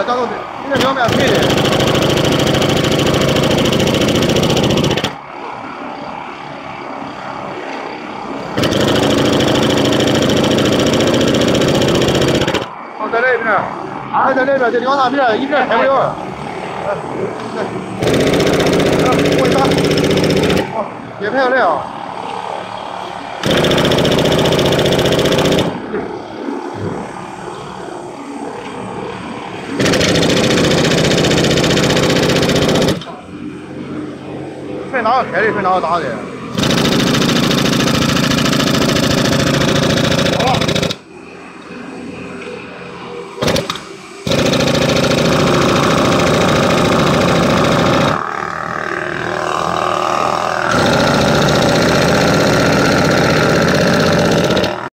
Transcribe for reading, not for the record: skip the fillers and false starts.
当中应该两边配的。哦，在那边，啊，在那边，这两大边一边开不了。我打，哦，也开来啊。 分哪个开的，分哪个打的。